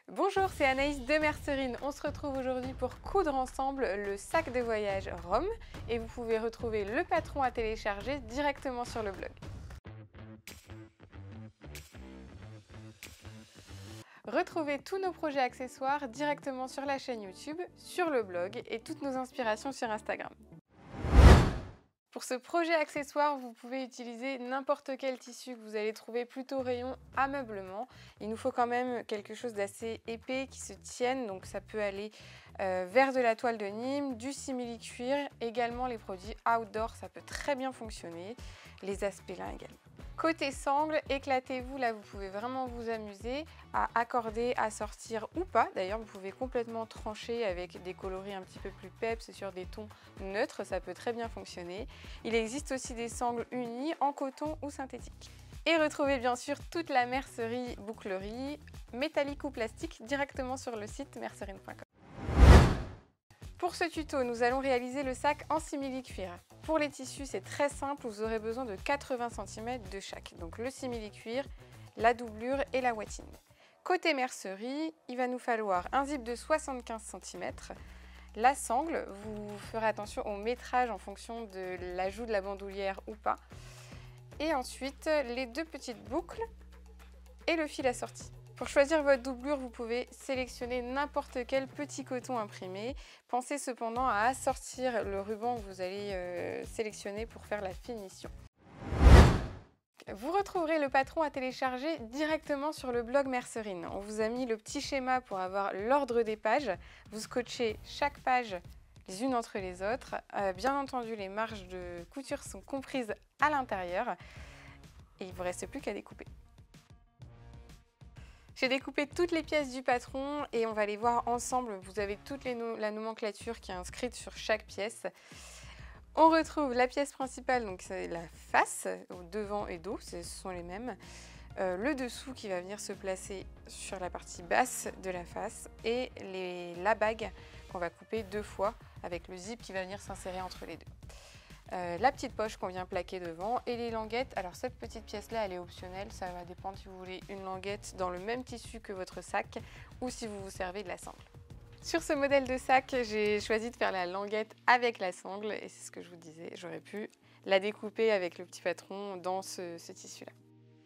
Bonjour, c'est Anaïs de Mercerine. On se retrouve aujourd'hui pour coudre ensemble le sac de voyage Rome et vous pouvez retrouver le patron à télécharger directement sur le blog. Retrouvez tous nos projets accessoires directement sur la chaîne YouTube, sur le blog et toutes nos inspirations sur Instagram. Pour ce projet accessoire, vous pouvez utiliser n'importe quel tissu que vous allez trouver plutôt rayon ameublement. Il nous faut quand même quelque chose d'assez épais qui se tienne, donc ça peut aller vers de la toile de Nîmes, du simili-cuir, également les produits outdoor, ça peut très bien fonctionner, les aspelins également. Côté sangle, éclatez-vous, là vous pouvez vraiment vous amuser à accorder, à sortir ou pas. D'ailleurs vous pouvez complètement trancher avec des coloris un petit peu plus peps sur des tons neutres, ça peut très bien fonctionner. Il existe aussi des sangles unies en coton ou synthétique. Et retrouvez bien sûr toute la mercerie bouclerie, métallique ou plastique directement sur le site mercerine.com. Pour ce tuto, nous allons réaliser le sac en simili-cuir. Pour les tissus, c'est très simple, vous aurez besoin de 80 cm de chaque. Donc le simili-cuir, la doublure et la watine. Côté mercerie, il va nous falloir un zip de 75 cm, la sangle, vous ferez attention au métrage en fonction de l'ajout de la bandoulière ou pas. Et ensuite, les deux petites boucles et le fil assorti. Pour choisir votre doublure, vous pouvez sélectionner n'importe quel petit coton imprimé. Pensez cependant à assortir le ruban que vous allez sélectionner pour faire la finition. Vous retrouverez le patron à télécharger directement sur le blog Mercerine. On vous a mis le petit schéma pour avoir l'ordre des pages. Vous scotchez chaque page les unes entre les autres. Bien entendu, les marges de couture sont comprises à l'intérieur et il ne vous reste plus qu'à découper. J'ai découpé toutes les pièces du patron et on va les voir ensemble. Vous avez toute la nomenclature qui est inscrite sur chaque pièce. On retrouve la pièce principale, donc c'est la face, devant et dos, ce sont les mêmes. Le dessous qui va venir se placer sur la partie basse de la face et la bague qu'on va couper deux fois avec le zip qui va venir s'insérer entre les deux. La petite poche qu'on vient plaquer devant et les languettes. Alors cette petite pièce là elle est optionnelle, ça va dépendre si vous voulez une languette dans le même tissu que votre sac ou si vous vous servez de la sangle. Sur ce modèle de sac, j'ai choisi de faire la languette avec la sangle et c'est ce que je vous disais, j'aurais pu la découper avec le petit patron dans ce tissu là.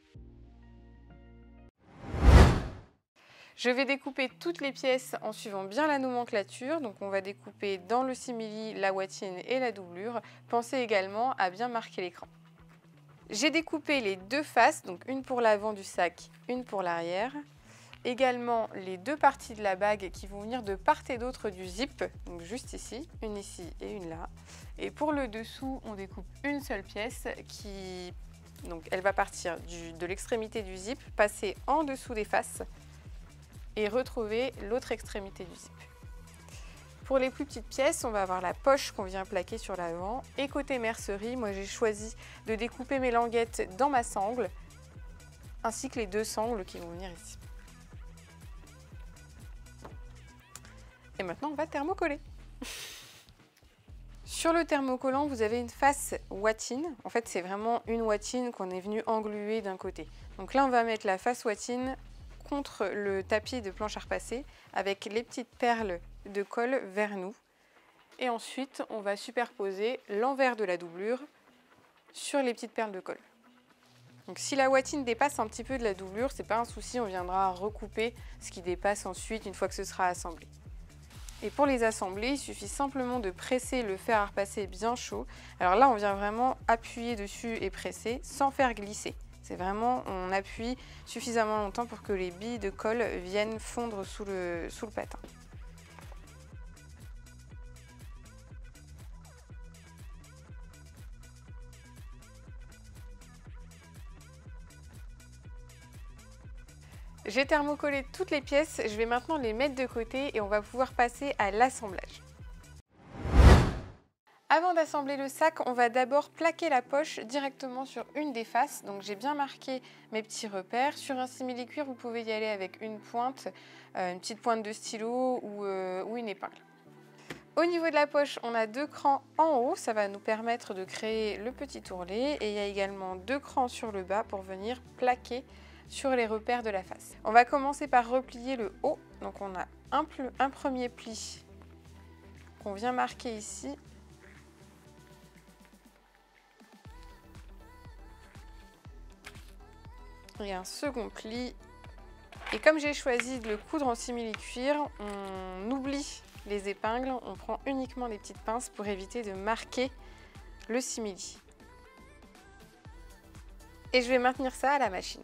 Je vais découper toutes les pièces en suivant bien la nomenclature. Donc on va découper dans le simili la watine et la doublure. Pensez également à bien marquer l'écran. J'ai découpé les deux faces, donc une pour l'avant du sac, une pour l'arrière. Également les deux parties de la bague qui vont venir de part et d'autre du zip, donc juste ici et une là. Et pour le dessous, on découpe une seule pièce qui, donc elle va partir de l'extrémité du zip, passer en dessous des faces et retrouver l'autre extrémité du zip. Pour les plus petites pièces, on va avoir la poche qu'on vient plaquer sur l'avant. Et côté mercerie, moi j'ai choisi de découper mes languettes dans ma sangle, ainsi que les deux sangles qui vont venir ici. Et maintenant, on va thermocoller. Sur le thermocollant, vous avez une face watine. En fait, c'est vraiment une watine qu'on est venu engluer d'un côté. Donc là, on va mettre la face watine contre le tapis de planche à repasser avec les petites perles de colle vers nous. Et ensuite, on va superposer l'envers de la doublure sur les petites perles de colle. Donc si la watine dépasse un petit peu de la doublure, c'est pas un souci, on viendra recouper ce qui dépasse ensuite une fois que ce sera assemblé. Et pour les assembler, il suffit simplement de presser le fer à repasser bien chaud. Alors là, on vient vraiment appuyer dessus et presser sans faire glisser. C'est vraiment, on appuie suffisamment longtemps pour que les billes de colle viennent fondre sous le patin. J'ai thermocollé toutes les pièces, je vais maintenant les mettre de côté et on va pouvoir passer à l'assemblage. Avant d'assembler le sac, on va d'abord plaquer la poche directement sur une des faces. Donc j'ai bien marqué mes petits repères. Sur un simili-cuir, vous pouvez y aller avec une pointe, une petite pointe de stylo ou une épingle. Au niveau de la poche, on a deux crans en haut, ça va nous permettre de créer le petit ourlet. Et il y a également deux crans sur le bas pour venir plaquer sur les repères de la face. On va commencer par replier le haut Donc on a un premier pli qu'on vient marquer ici. Et un second pli. Et comme j'ai choisi de le coudre en simili-cuir, on oublie les épingles, on prend uniquement les petites pinces pour éviter de marquer le simili. Et je vais maintenir ça à la machine.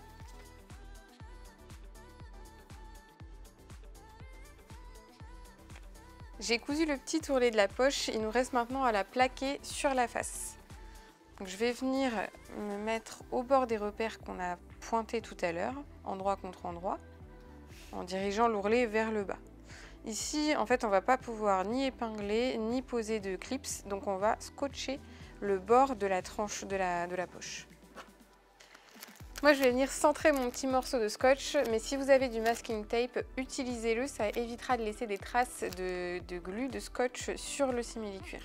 J'ai cousu le petit ourlet de la poche, il nous reste maintenant à la plaquer sur la face. Donc je vais venir me mettre au bord des repères qu'on a pointés tout à l'heure, endroit contre endroit, en dirigeant l'ourlet vers le bas. Ici, en fait, on ne va pas pouvoir ni épingler, ni poser de clips, donc on va scotcher le bord de la tranche de la poche. Moi, je vais venir centrer mon petit morceau de scotch, mais si vous avez du masking tape, utilisez-le, ça évitera de laisser des traces de glu, de scotch sur le simili-cuir.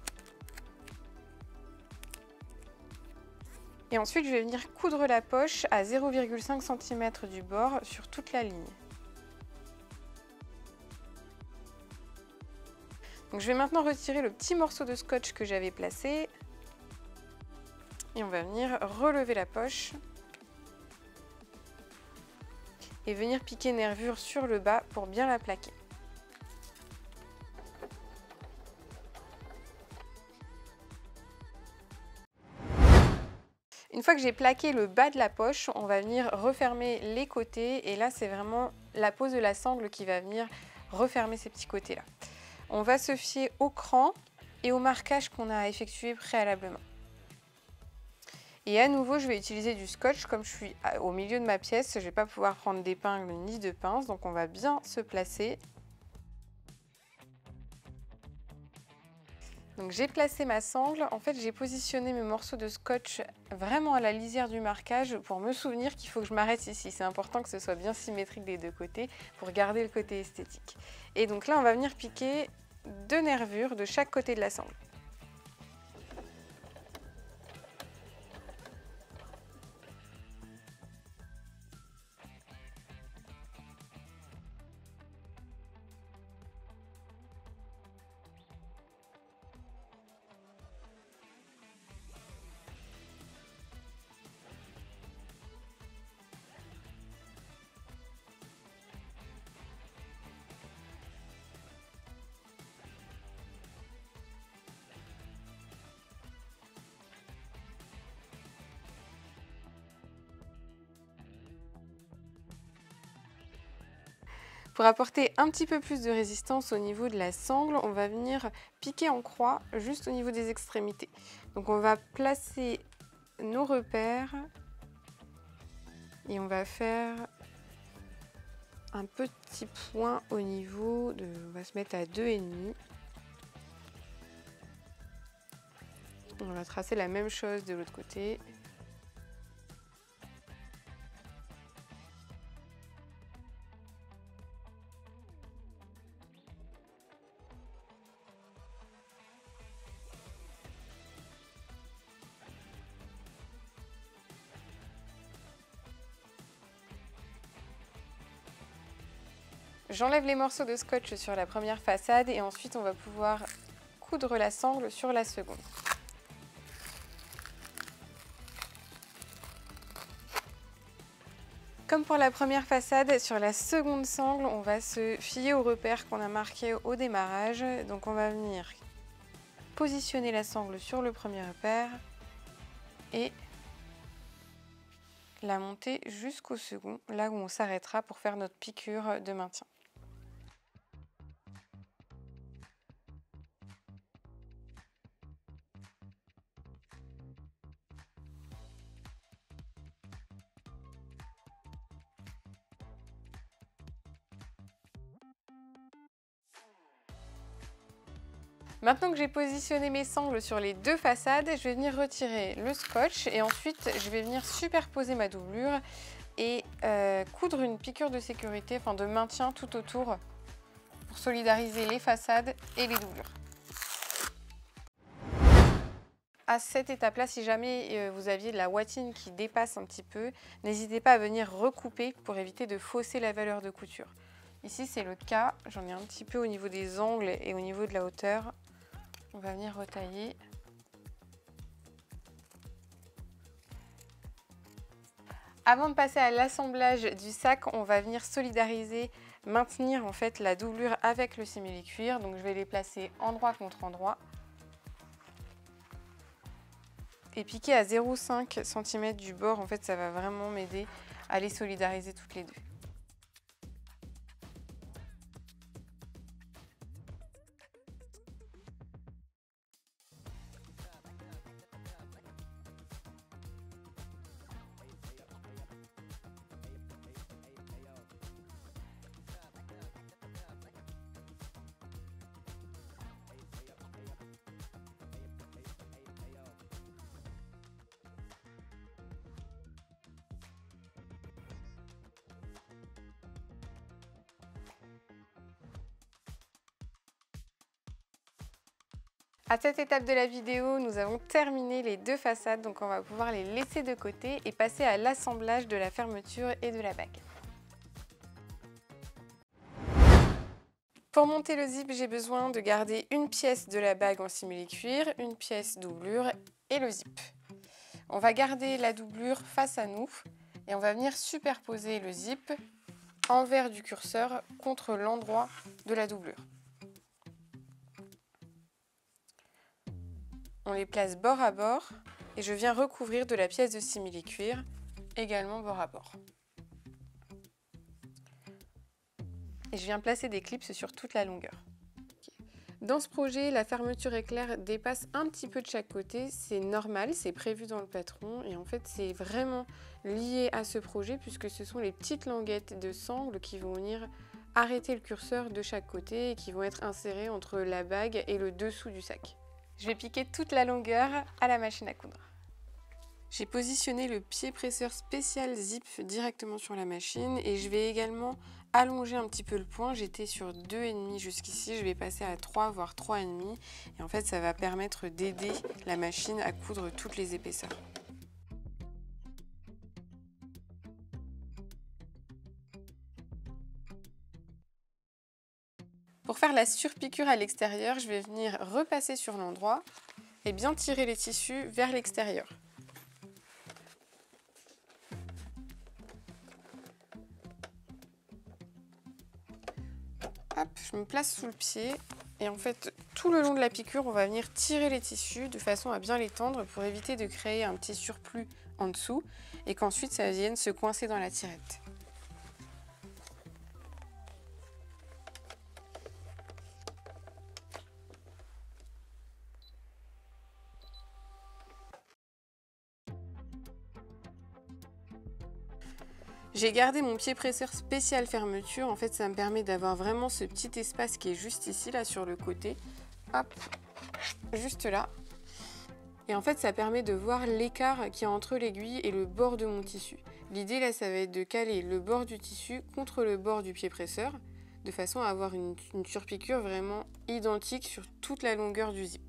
Et ensuite, je vais venir coudre la poche à 0,5 cm du bord sur toute la ligne. Donc, je vais maintenant retirer le petit morceau de scotch que j'avais placé. Et on va venir relever la poche. Et venir piquer nervure sur le bas pour bien la plaquer. Une fois que j'ai plaqué le bas de la poche, on va venir refermer les côtés et là c'est vraiment la pose de la sangle qui va venir refermer ces petits côtés là. On va se fier au cran et au marquage qu'on a effectué préalablement. Et à nouveau je vais utiliser du scotch, comme je suis au milieu de ma pièce, je ne vais pas pouvoir prendre d'épingle ni de pince, donc on va bien se placer. Donc j'ai placé ma sangle, en fait j'ai positionné mes morceaux de scotch vraiment à la lisière du marquage pour me souvenir qu'il faut que je m'arrête ici. C'est important que ce soit bien symétrique des deux côtés pour garder le côté esthétique. Et donc là on va venir piquer 2 nervures de chaque côté de la sangle. Pour apporter un petit peu plus de résistance au niveau de la sangle, on va venir piquer en croix juste au niveau des extrémités. Donc on va placer nos repères et on va faire un petit point au niveau de... On va se mettre à 2,5. On va tracer la même chose de l'autre côté. J'enlève les morceaux de scotch sur la première façade et ensuite on va pouvoir coudre la sangle sur la seconde. Comme pour la première façade, sur la seconde sangle, on va se fier aux repères qu'on a marqués au démarrage. Donc on va venir positionner la sangle sur le premier repère et la monter jusqu'au second, là où on s'arrêtera pour faire notre piqûre de maintien. Maintenant que j'ai positionné mes sangles sur les deux façades, je vais venir retirer le scotch et ensuite je vais venir superposer ma doublure et coudre une piqûre de sécurité, enfin de maintien tout autour pour solidariser les façades et les doublures. À cette étape-là, si jamais vous aviez de la ouatine qui dépasse un petit peu, n'hésitez pas à venir recouper pour éviter de fausser la valeur de couture. Ici c'est le cas, j'en ai un petit peu au niveau des angles et au niveau de la hauteur. On va venir retailler. Avant de passer à l'assemblage du sac, on va venir solidariser, maintenir en fait la doublure avec le simili-cuir. Donc je vais les placer endroit contre endroit. Et piquer à 0,5 cm du bord, en fait ça va vraiment m'aider à les solidariser toutes les deux. À cette étape de la vidéo, nous avons terminé les deux façades, donc on va pouvoir les laisser de côté et passer à l'assemblage de la fermeture et de la bague. Pour monter le zip, j'ai besoin de garder une pièce de la bague en simili-cuir, une pièce doublure et le zip. On va garder la doublure face à nous et on va venir superposer le zip envers du curseur contre l'endroit de la doublure. On les place bord à bord et je viens recouvrir de la pièce de simili-cuir, également bord à bord. Et je viens placer des clips sur toute la longueur. Dans ce projet, la fermeture éclair dépasse un petit peu de chaque côté, c'est normal, c'est prévu dans le patron et en fait c'est vraiment lié à ce projet puisque ce sont les petites languettes de sangle qui vont venir arrêter le curseur de chaque côté et qui vont être insérées entre la bague et le dessous du sac. Je vais piquer toute la longueur à la machine à coudre. J'ai positionné le pied presseur spécial zip directement sur la machine et je vais également allonger un petit peu le point. J'étais sur 2,5 jusqu'ici, je vais passer à 3 voire 3,5 et en fait ça va permettre d'aider la machine à coudre toutes les épaisseurs. Pour faire la surpiqûre à l'extérieur, je vais venir repasser sur l'endroit et bien tirer les tissus vers l'extérieur. Hop, je me place sous le pied et en fait tout le long de la piqûre on va venir tirer les tissus de façon à bien les tendre pour éviter de créer un petit surplus en dessous et qu'ensuite ça vienne se coincer dans la tirette. J'ai gardé mon pied presseur spécial fermeture, en fait ça me permet d'avoir vraiment ce petit espace qui est juste ici, là sur le côté, hop, juste là. Et en fait ça permet de voir l'écart qu'il y a entre l'aiguille et le bord de mon tissu. L'idée là ça va être de caler le bord du tissu contre le bord du pied presseur, de façon à avoir une surpiqûre vraiment identique sur toute la longueur du zip.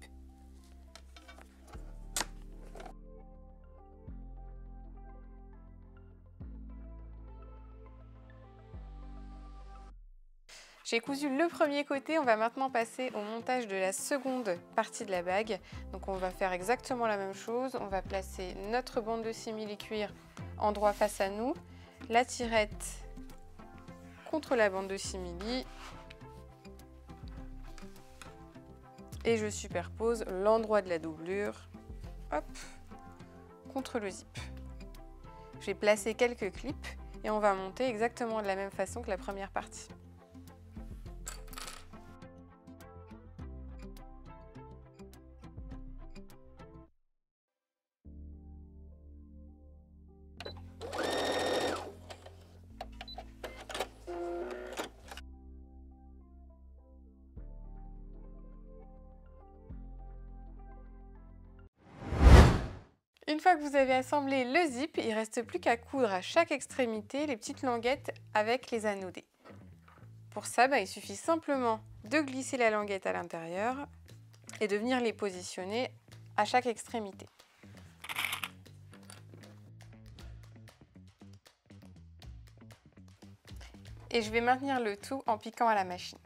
J'ai cousu le premier côté, on va maintenant passer au montage de la seconde partie de la bague. Donc on va faire exactement la même chose, on va placer notre bande de simili-cuir endroit face à nous, la tirette contre la bande de simili et je superpose l'endroit de la doublure, hop, contre le zip. Je vais placer quelques clips et on va monter exactement de la même façon que la première partie. Une fois que vous avez assemblé le zip, il ne reste plus qu'à coudre à chaque extrémité les petites languettes avec les anodés. Pour ça, il suffit simplement de glisser la languette à l'intérieur et de venir les positionner à chaque extrémité. Et je vais maintenir le tout en piquant à la machine.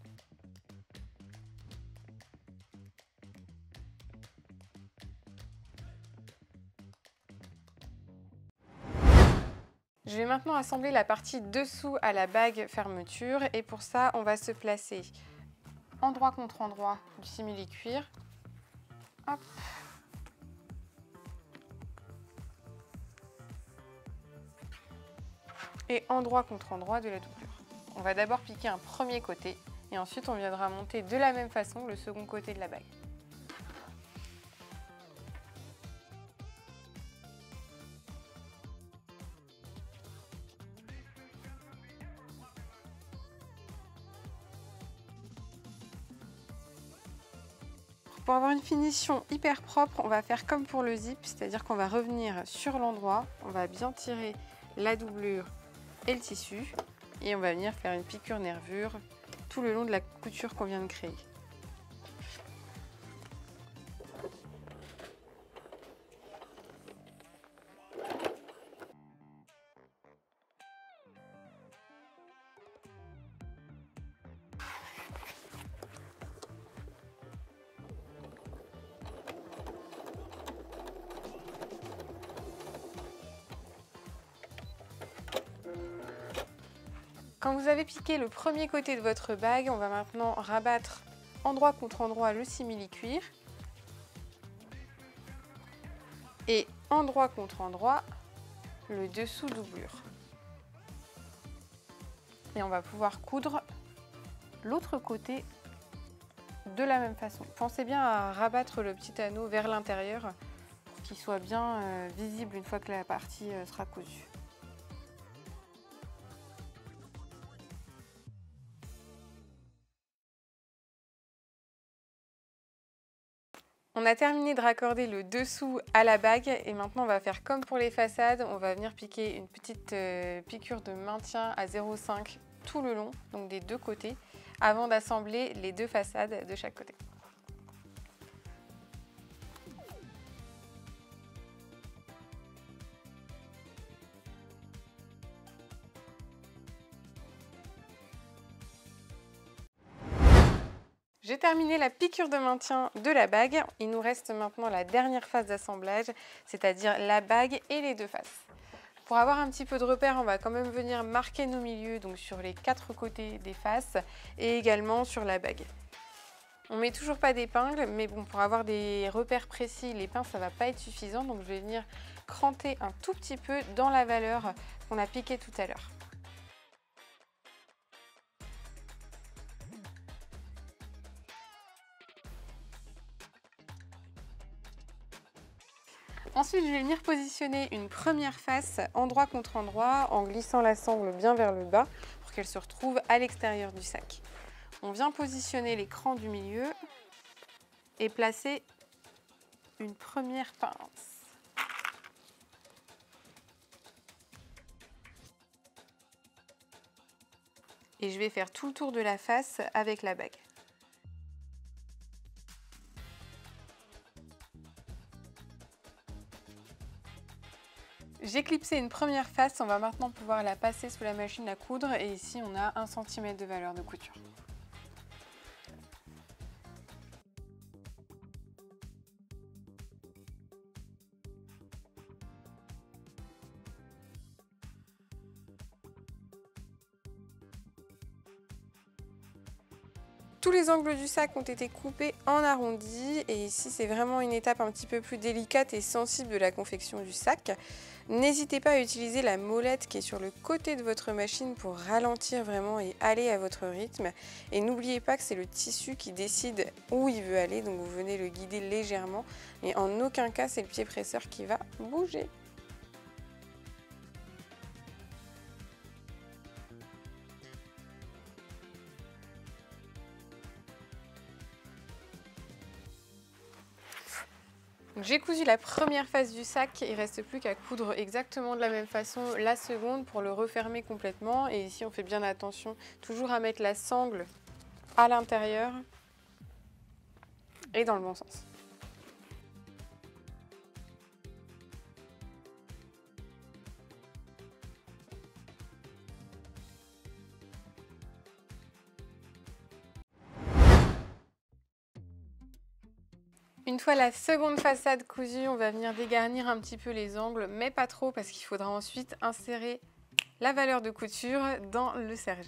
Je vais maintenant assembler la partie dessous à la bague fermeture et pour ça on va se placer endroit contre endroit du simili-cuir. Hop. Et endroit contre endroit de la doublure. On va d'abord piquer un premier côté et ensuite on viendra monter de la même façon le second côté de la bague. Pour avoir une finition hyper propre, on va faire comme pour le zip, c'est-à-dire qu'on va revenir sur l'endroit, on va bien tirer la doublure et le tissu et on va venir faire une piqûre nervure tout le long de la couture qu'on vient de créer. Quand vous avez piqué le premier côté de votre bague, on va maintenant rabattre endroit contre endroit le simili-cuir et endroit contre endroit le dessous doublure. Et on va pouvoir coudre l'autre côté de la même façon. Pensez bien à rabattre le petit anneau vers l'intérieur pour qu'il soit bien visible une fois que la partie sera cousue. On a terminé de raccorder le dessous à la bague et maintenant on va faire comme pour les façades, on va venir piquer une petite piqûre de maintien à 0,5 tout le long, donc des deux côtés, avant d'assembler les deux façades de chaque côté. J'ai terminé la piqûre de maintien de la bague. Il nous reste maintenant la dernière phase d'assemblage, c'est-à-dire la bague et les deux faces. Pour avoir un petit peu de repère, on va quand même venir marquer nos milieux, donc sur les quatre côtés des faces et également sur la bague. On met toujours pas d'épingle, mais bon, pour avoir des repères précis, les pinces ça va pas être suffisant, donc je vais venir cranter un tout petit peu dans la valeur qu'on a piquée tout à l'heure. Ensuite, je vais venir positionner une première face endroit contre endroit en glissant la sangle bien vers le bas pour qu'elle se retrouve à l'extérieur du sac. On vient positionner l'écran du milieu et placer une première pince. Et je vais faire tout le tour de la face avec la bague. J'ai clipsé une première face, on va maintenant pouvoir la passer sous la machine à coudre et ici on a 1 cm de valeur de couture. Tous les angles du sac ont été coupés en arrondi et ici c'est vraiment une étape un petit peu plus délicate et sensible de la confection du sac. N'hésitez pas à utiliser la molette qui est sur le côté de votre machine pour ralentir vraiment et aller à votre rythme. Et n'oubliez pas que c'est le tissu qui décide où il veut aller, donc vous venez le guider légèrement et en aucun cas c'est le pied presseur qui va bouger. J'ai cousu la première face du sac, il ne reste plus qu'à coudre exactement de la même façon la seconde pour le refermer complètement. Et ici on fait bien attention toujours à mettre la sangle à l'intérieur et dans le bon sens. Une fois la seconde façade cousue, on va venir dégarnir un petit peu les angles, mais pas trop parce qu'il faudra ensuite insérer la valeur de couture dans le serger.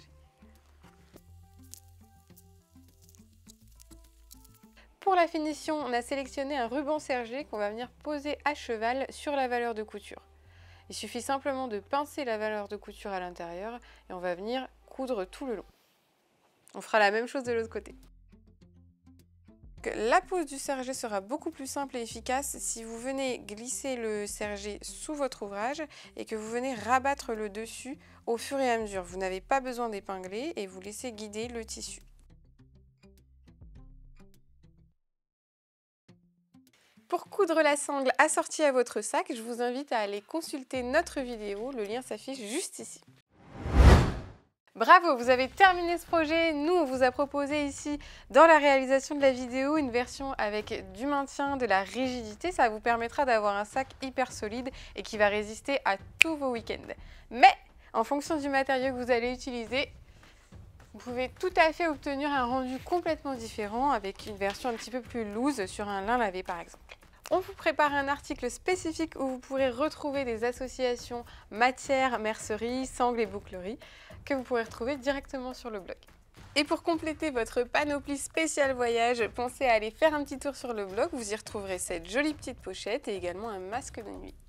Pour la finition, on a sélectionné un ruban sergé qu'on va venir poser à cheval sur la valeur de couture. Il suffit simplement de pincer la valeur de couture à l'intérieur et on va venir coudre tout le long. On fera la même chose de l'autre côté. La pose du serger sera beaucoup plus simple et efficace si vous venez glisser le serger sous votre ouvrage et que vous venez rabattre le dessus au fur et à mesure. Vous n'avez pas besoin d'épingler et vous laissez guider le tissu. Pour coudre la sangle assortie à votre sac, je vous invite à aller consulter notre vidéo, le lien s'affiche juste ici. Bravo, vous avez terminé ce projet. Nous, on vous a proposé ici, dans la réalisation de la vidéo, une version avec du maintien, de la rigidité. Ça vous permettra d'avoir un sac hyper solide et qui va résister à tous vos week-ends. Mais, en fonction du matériau que vous allez utiliser, vous pouvez tout à fait obtenir un rendu complètement différent avec une version un petit peu plus loose sur un lin lavé par exemple. On vous prépare un article spécifique où vous pourrez retrouver des associations matière, mercerie, sangle et bouclerie que vous pourrez retrouver directement sur le blog. Et pour compléter votre panoplie spéciale voyage, pensez à aller faire un petit tour sur le blog, vous y retrouverez cette jolie petite pochette et également un masque de nuit.